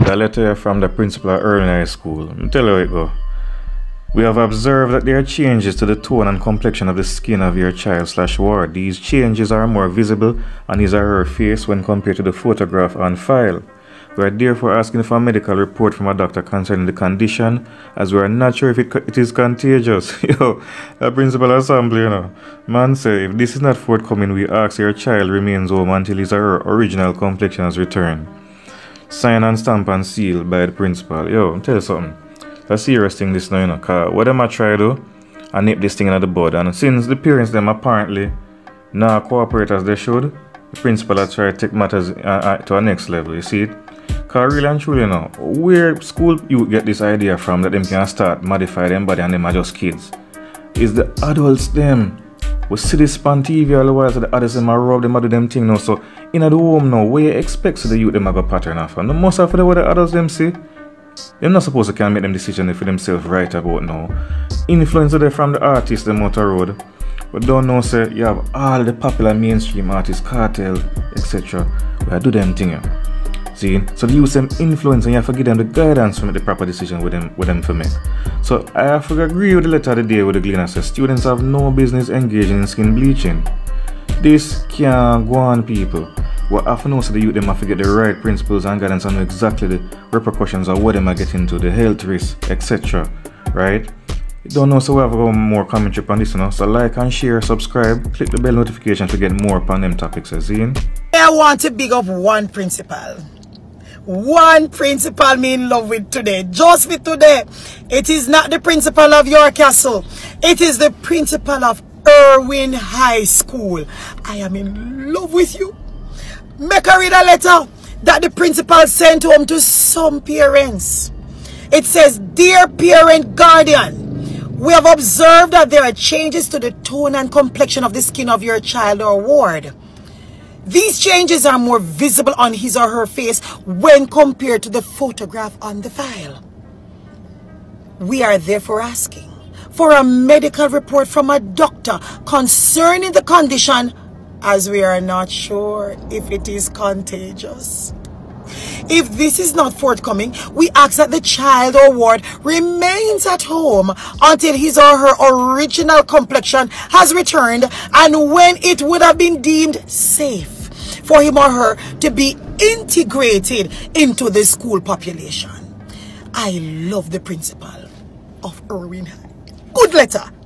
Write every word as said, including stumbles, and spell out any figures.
a letter from the principal of Irwin High School. I'll tell you how it go. We have observed that there are changes to the tone and complexion of the skin of your child slash ward. These changes are more visible on his or her face when compared to the photograph on file. We are therefore asking for a medical report from a doctor concerning the condition, as we are not sure if it, it is contagious. Yo, the principal assembly, you know. Man say, if this is not forthcoming, we ask your child remains home until his or her original complexion has returned. Sign and stamp and seal by the principal. Yo, I'll tell you something. That's a serious thing this now, you know, cause what them I try to, I nip this thing in the bud, and since the parents them apparently not cooperate as they should, the principal has tried to take matters uh, uh, to a next level, you see it? Cause really and truly now, where school you get this idea from that them can start modify them body and them are just kids, is the adults them. We see this on T V all the while, so the adults them are rob them, do them thing now, so in the home now, where you expect so the youth them have a pattern of, and the most of the what the adults them see, they're not supposed to can make them decisions for themselves right about now. Influence there from the artists them out the road. But don't know say you have all the popular mainstream artists, Cartel, et cetera. Where do them thing. See? So they use them influence and you have to give them the guidance to make the proper decision with them with them for make. So I have to agree with the letter of the day with the Gleaner says students have no business engaging in skin bleaching. This can't go on, people. What I have to know so the youth them have to get the right principles and guidance and know exactly the repercussions of what them are getting into, the health risks, et cetera. Right? You don't know, so we have a more commentary on this, you know. So like and share, subscribe, click the bell notification to get more upon them topics, as in. I want to big up one principal. One principal me in love with today. Just with today. It is not the principal of your castle. It is the principal of Irwin High School. I am in love with you. Make her read a letter that the principal sent home to some parents. It says, "Dear parent guardian, we have observed that there are changes to the tone and complexion of the skin of your child or ward. These changes are more visible on his or her face when compared to the photograph on the file. We are therefore asking for a medical report from a doctor concerning the condition, as we are not sure if it is contagious. If this is not forthcoming, we ask that the child or ward remains at home until his or her original complexion has returned and when it would have been deemed safe for him or her to be integrated into the school population." I love the principal of Irwin High. Good letter.